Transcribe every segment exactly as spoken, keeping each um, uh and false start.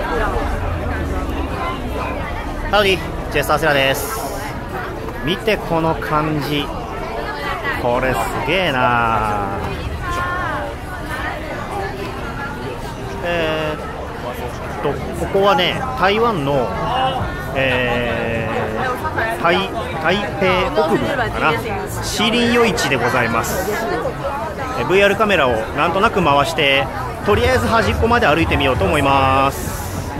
ハウディ、ジェスターセラです。見てこの感じ、これすげえな。えー、っとここはね、台湾の、えー、台台北北部かな、シーリン夜市でございます。え ブイアール カメラをなんとなく回して、とりあえず端っこまで歩いてみようと思います。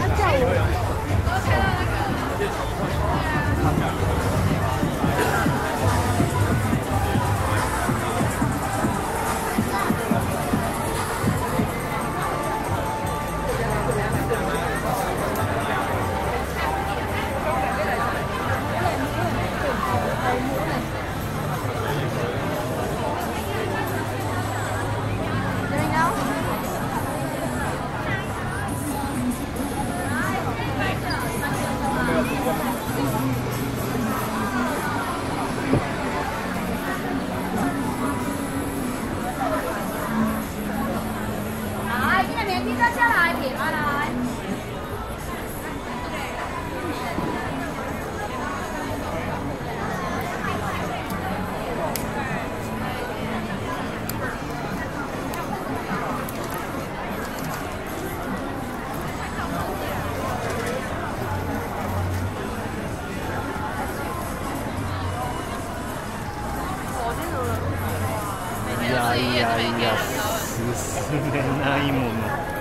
いやいやいや、進めないもの。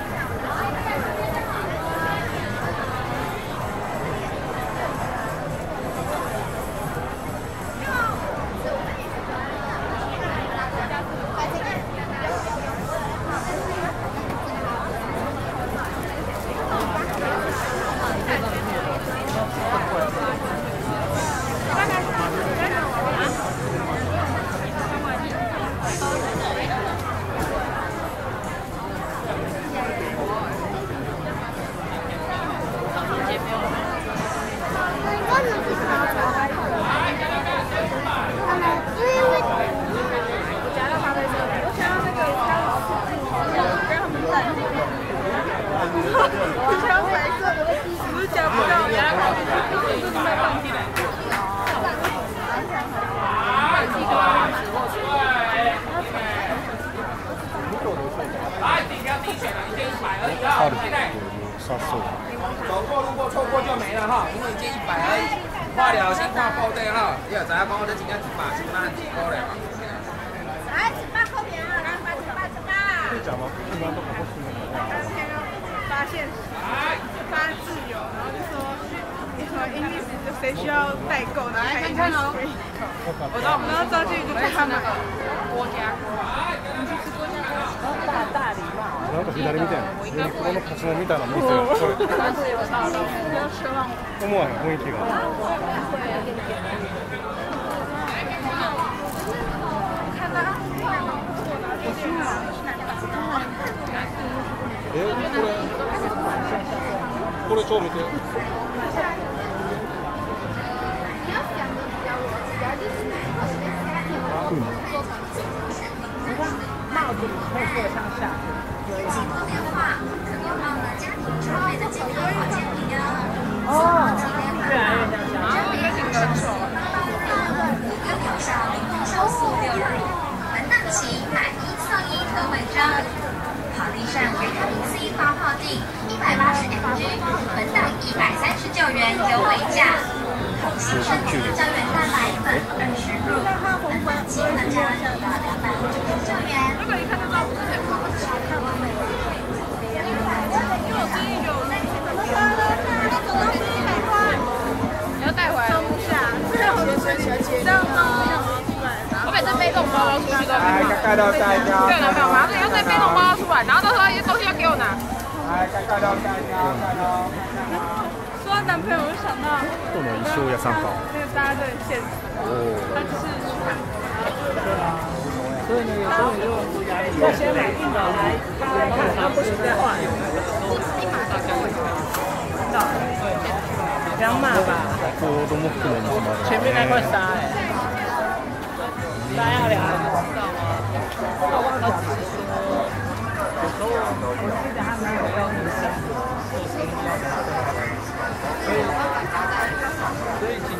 走过路过错过就没了哈，因为一件一百而已。化疗先化报对哈，你有知影讲我这真正一百千万几块嘞？来，一百块钱啊，来，一百一百一百。可以讲吗？一般都不会出门。当天发现发自由，然后就说什么 English 就谁需要代购，然后还 English 可以购。我知道，然后照进去就看他们郭家。你去吃郭家锅？大大礼貌。なんか左みたいな、ユニクロのパチモンみたいな店がこれ思わへん雰囲気が。え、これこれ超見て。帽子可以做上下。请拨电话，可别忘了家庭准备的健康保健品哦。越来越像真皮上素八八六，又有效零度上素六二五，本档期买一送一特惠章。好利善维他命 C 发泡锭一百八十 M G， 本档一百三十九元优惠价。同心生活胶原蛋白粉二十入，本档期特价到两百五十九元。如果你看得到，不是很好吃。你要带回来？装不下，这样我每次背这种包包出去都很麻烦，对，男朋友麻烦，要再背这种包包出来，然后到时候一些东西要给我拿。来，盖盖到盖到盖到。说到男朋友，我就想到那个大家都很现实，他就是所以呢，有时候你就要先买定了来看，然后不行再换。两码吧。前面那块沙哎，沙要两码，知道吗？他只是说，有时候我记得他没有跟你讲。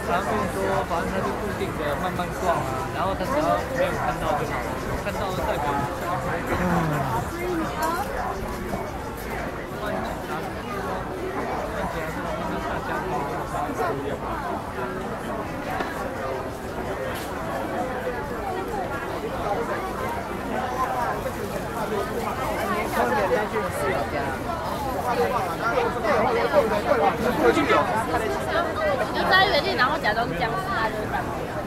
常跟你说，反正它就固定的慢慢逛啊，然后他只要没有看到就好了，看到代表。 就在原地，然后假装僵尸，他就反过来。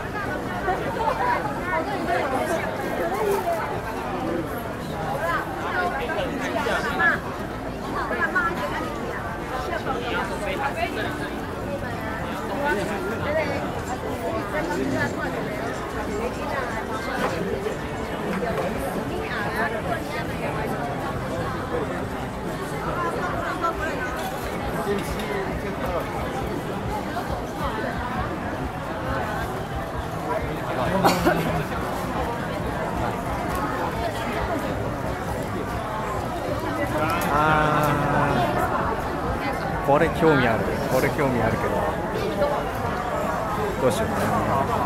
これ興味ある、これ興味あるけどどうしようかな。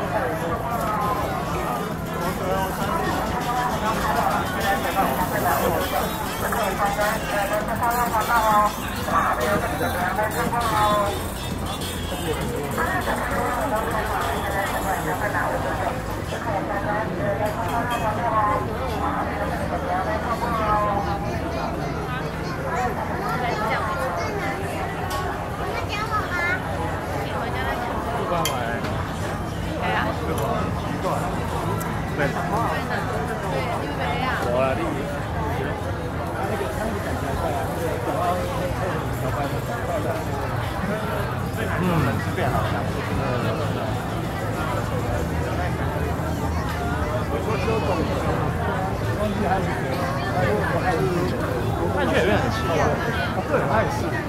看去也变很奇怪，对，他也是。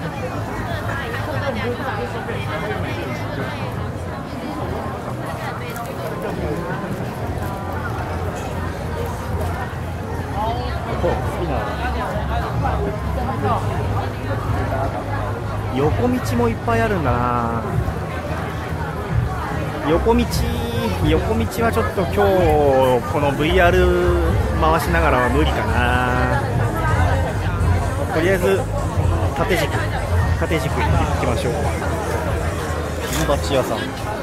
横道もいっぱいあるんだな。横道横道はちょっと今日この ブイアール 回しながらは無理かな。とりあえず縦軸縦軸行ってきましょう。ピンバッジ屋さん。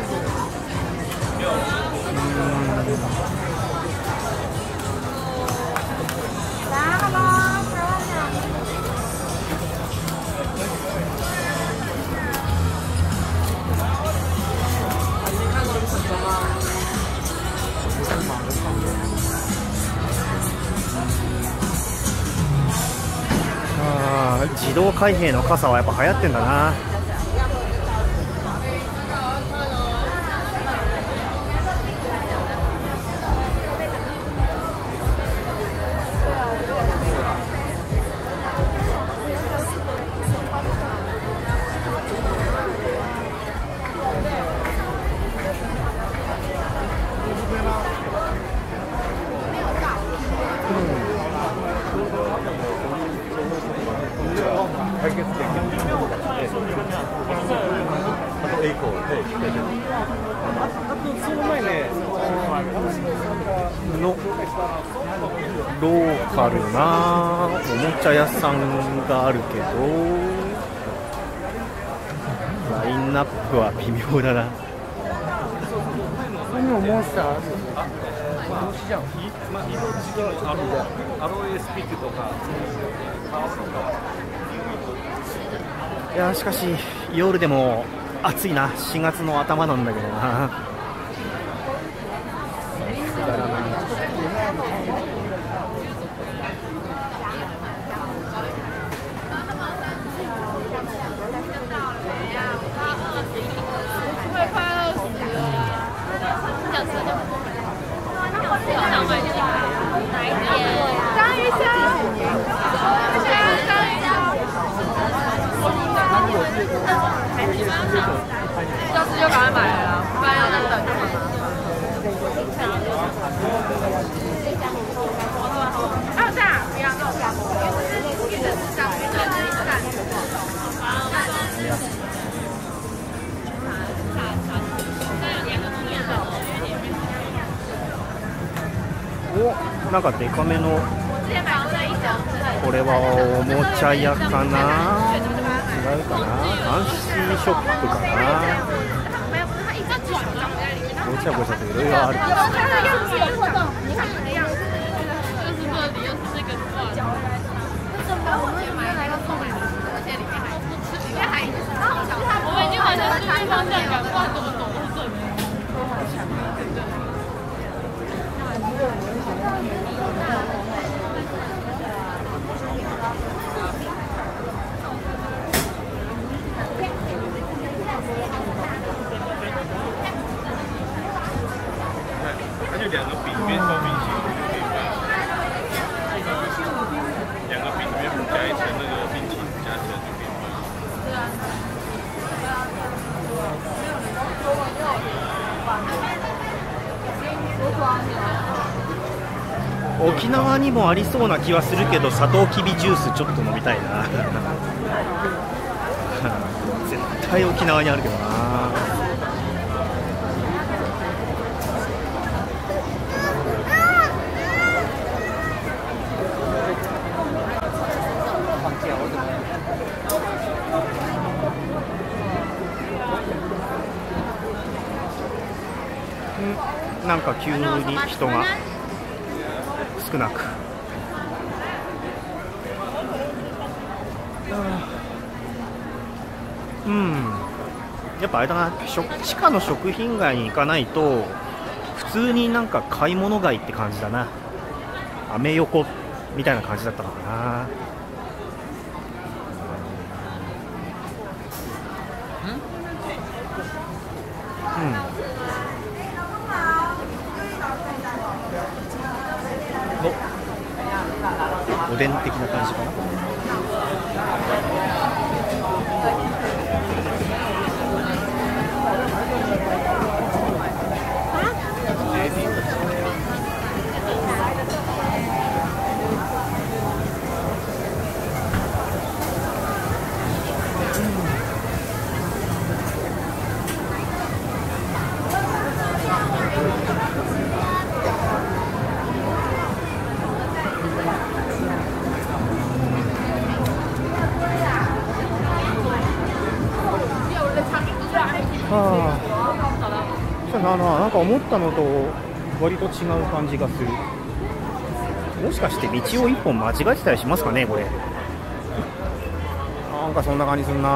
自動開閉の傘はやっぱ流行ってんだな。のローカルなおもちゃ屋さんがあるけどラインナップは微妙だな。 ここにもモンスターある。あ、じゃん。まあ、色違うアロアロエスピックとか。 いやしかし夜でも暑いな。しがつの頭なんだけどな。 下次就赶快买了，不然要再等。还有这样，不要这种，因为是一直是上面的那一感觉。 なんかデカめの、これはおもちゃ屋かな、違うかな、ファンシーショップかな、ごちゃごちゃといろいろある。 它就两个饼里面都冰淇淋，两个饼里面加一层那个冰淇淋，加起来就可以沖縄にもありそうな気はするけど、サトウキビジュースちょっと飲みたいな絶対沖縄にあるけどな。んなんか急に人が少なく、うん、やっぱあれだな、地下の食品街に行かないと普通になんか買い物街って感じだな。アメ横みたいな感じだったのかな。おでん的な感じかな。はあ、そうだな、なんか思ったのと割と違う感じがする。もしかして道を一本間違えてたりしますかね、これ。なんかそんな感じするな。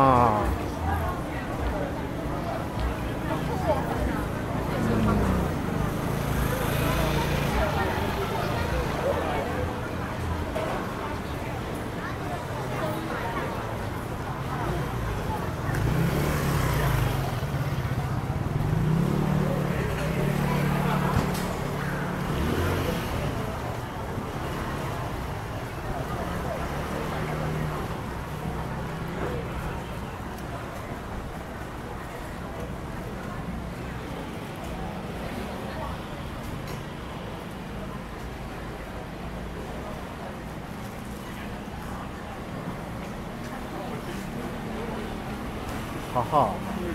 はは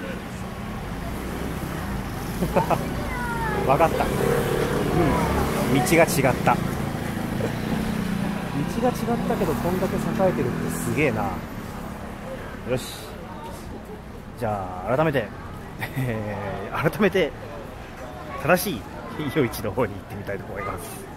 分かった、うん、道が違った道が違ったけどこんだけ栄えてるってすげえな。よし、じゃあ改めて、えー、改めて正しい夜市の方に行ってみたいと思います。